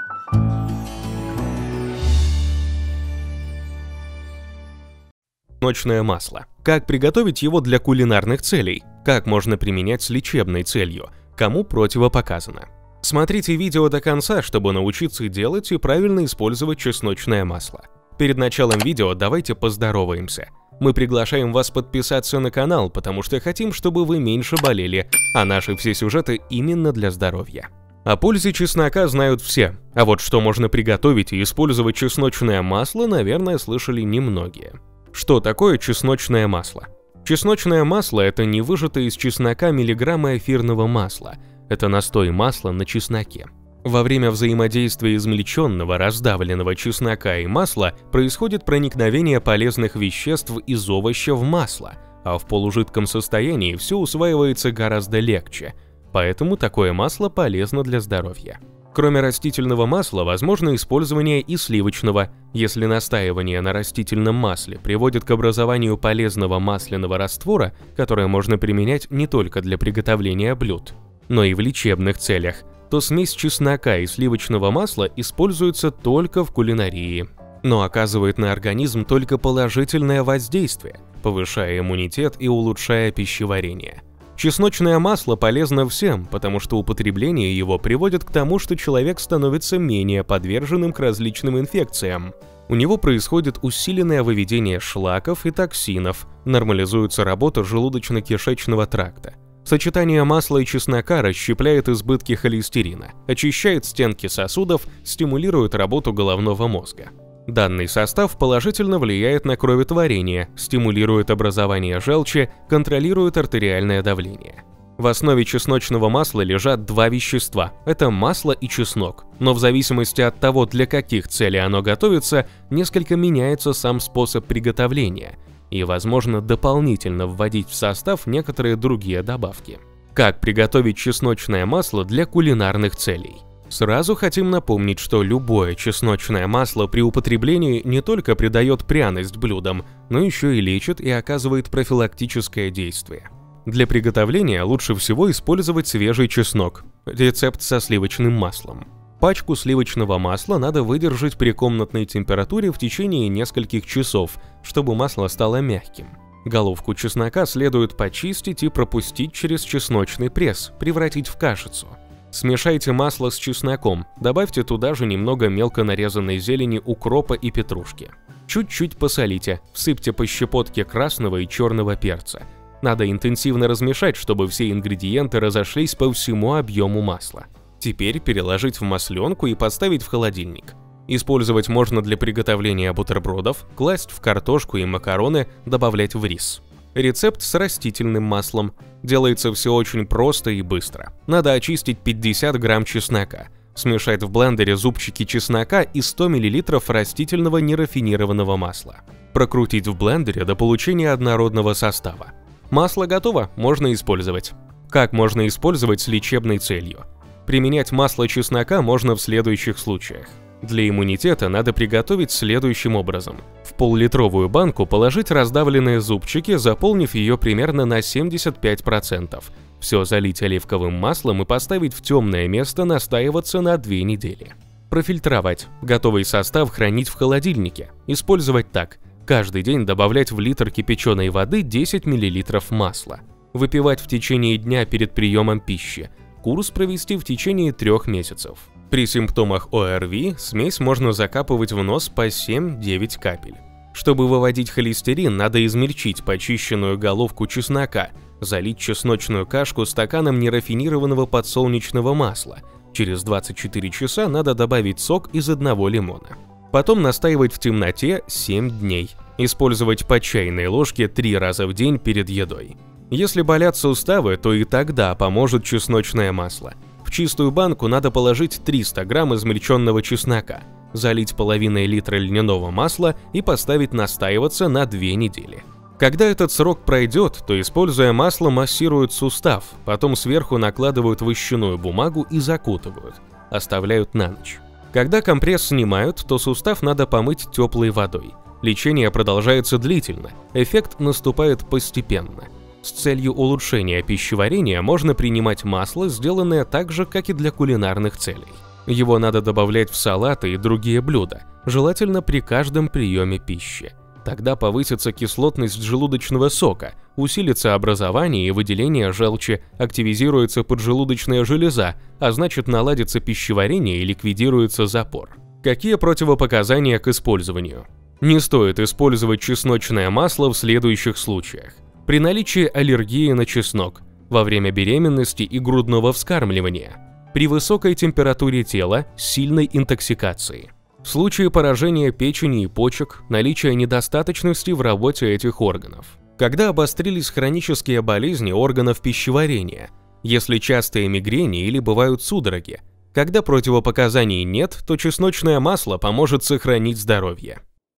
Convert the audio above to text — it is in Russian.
Чесночное масло. Как приготовить его для кулинарных целей? Как можно применять с лечебной целью? Кому противопоказано? Смотрите видео до конца, чтобы научиться делать и правильно использовать чесночное масло. Перед началом видео давайте поздороваемся. Мы приглашаем вас подписаться на канал, потому что хотим, чтобы вы меньше болели, а наши все сюжеты именно для здоровья. О пользе чеснока знают все, а вот что можно приготовить и использовать чесночное масло, наверное, слышали немногие. Что такое чесночное масло? Чесночное масло – это не выжатое из чеснока миллиграммы эфирного масла. Это настой масла на чесноке. Во время взаимодействия измельченного, раздавленного чеснока и масла происходит проникновение полезных веществ из овоща в масло, а в полужидком состоянии все усваивается гораздо легче. Поэтому такое масло полезно для здоровья. Кроме растительного масла, возможно использование и сливочного, если настаивание на растительном масле приводит к образованию полезного масляного раствора, которое можно применять не только для приготовления блюд, но и в лечебных целях, то смесь чеснока и сливочного масла используется только в кулинарии, но оказывает на организм только положительное воздействие, повышая иммунитет и улучшая пищеварение. Чесночное масло полезно всем, потому что употребление его приводит к тому, что человек становится менее подверженным к различным инфекциям. У него происходит усиленное выведение шлаков и токсинов, нормализуется работа желудочно-кишечного тракта. Сочетание масла и чеснока расщепляет избытки холестерина, очищает стенки сосудов, стимулирует работу головного мозга. Данный состав положительно влияет на кроветворение, стимулирует образование желчи, контролирует артериальное давление. В основе чесночного масла лежат два вещества – это масло и чеснок, но в зависимости от того, для каких целей оно готовится, несколько меняется сам способ приготовления, и возможно дополнительно вводить в состав некоторые другие добавки. Как приготовить чесночное масло для кулинарных целей? Сразу хотим напомнить, что любое чесночное масло при употреблении не только придает пряность блюдам, но еще и лечит и оказывает профилактическое действие. Для приготовления лучше всего использовать свежий чеснок, рецепт со сливочным маслом. Пачку сливочного масла надо выдержать при комнатной температуре в течение нескольких часов, чтобы масло стало мягким. Головку чеснока следует почистить и пропустить через чесночный пресс, превратить в кашицу. Смешайте масло с чесноком, добавьте туда же немного мелко нарезанной зелени укропа и петрушки. Чуть-чуть посолите, всыпьте по щепотке красного и черного перца. Надо интенсивно размешать, чтобы все ингредиенты разошлись по всему объему масла. Теперь переложить в масленку и поставить в холодильник. Использовать можно для приготовления бутербродов, класть в картошку и макароны, добавлять в рис. Рецепт с растительным маслом. Делается все очень просто и быстро. Надо очистить 50 грамм чеснока, смешать в блендере зубчики чеснока и 100 мл растительного нерафинированного масла. Прокрутить в блендере до получения однородного состава. Масло готово, можно использовать. Как можно использовать с лечебной целью? Применять масло чеснока можно в следующих случаях. Для иммунитета надо приготовить следующим образом. В пол-литровую банку положить раздавленные зубчики, заполнив ее примерно на 75%. Все залить оливковым маслом и поставить в темное место настаиваться на 2 недели. Профильтровать. Готовый состав хранить в холодильнике. Использовать так. Каждый день добавлять в литр кипяченой воды 10 мл масла. Выпивать в течение дня перед приемом пищи. Курс провести в течение 3 месяцев. При симптомах ОРВИ смесь можно закапывать в нос по 7-9 капель. Чтобы выводить холестерин, надо измельчить почищенную головку чеснока, залить чесночную кашку стаканом нерафинированного подсолнечного масла. Через 24 часа надо добавить сок из 1 лимона. Потом настаивать в темноте 7 дней. Использовать по чайной ложке 3 раза в день перед едой. Если болят суставы, то и тогда поможет чесночное масло. В чистую банку надо положить 300 грамм измельченного чеснока, залить половиной литра льняного масла и поставить настаиваться на 2 недели. Когда этот срок пройдет, то, используя масло, массируют сустав, потом сверху накладывают вощеную бумагу и закутывают, оставляют на ночь. Когда компресс снимают, то сустав надо помыть теплой водой. Лечение продолжается длительно, эффект наступает постепенно. С целью улучшения пищеварения можно принимать масло, сделанное так же, как и для кулинарных целей. Его надо добавлять в салаты и другие блюда, желательно при каждом приеме пищи. Тогда повысится кислотность желудочного сока, усилится образование и выделение желчи, активизируется поджелудочная железа, а значит наладится пищеварение и ликвидируется запор. Какие противопоказания к использованию? Не стоит использовать чесночное масло в следующих случаях. При наличии аллергии на чеснок, во время беременности и грудного вскармливания, при высокой температуре тела с сильной интоксикацией, в случае поражения печени и почек, наличия недостаточности в работе этих органов, когда обострились хронические болезни органов пищеварения, если частые мигрени или бывают судороги. Когда противопоказаний нет, то чесночное масло поможет сохранить здоровье.